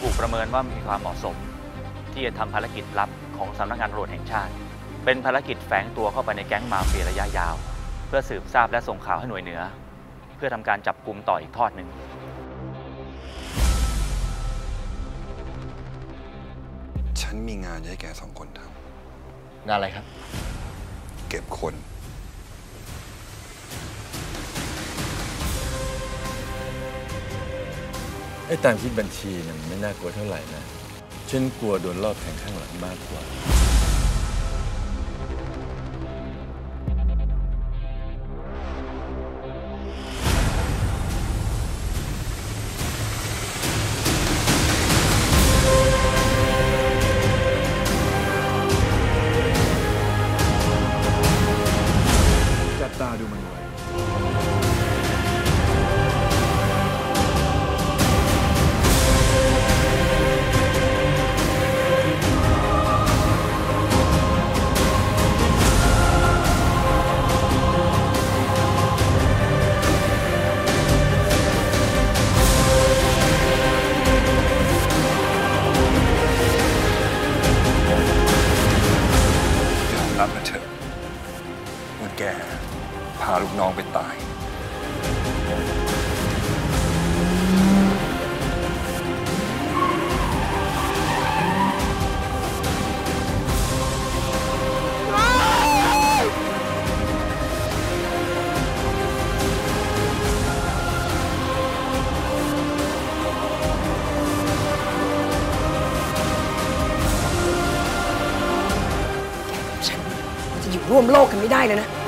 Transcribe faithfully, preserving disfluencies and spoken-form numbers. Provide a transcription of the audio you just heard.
ถูกประเมินว่ามีความเหมาะสมที่จะทำภารกิจลับของสำนักงานตำรวจแห่งชาติเป็นภารกิจแฝงตัวเข้าไปในแก๊งมาเฟียระยะยาวเพื่อสืบทราบและส่งข่าวให้หน่วยเหนือเพื่อทำการจับกุมต่ออีกทอดหนึ่งฉันมีงานให้แกสองคนทำงานอะไรครับเก็บคนไอ้ตามคิดบัญชีเนี่ยมันไม่น่ากลัวเท่าไหร่นะฉันกลัวโดนลอบแทงข้างหลังมากกว่าจับตาดูมันไว้รับมาเถอะว่าแกพาลูกน้องไปตายฉันจะอยู่ร่วมโลกกันไม่ได้เลยนะ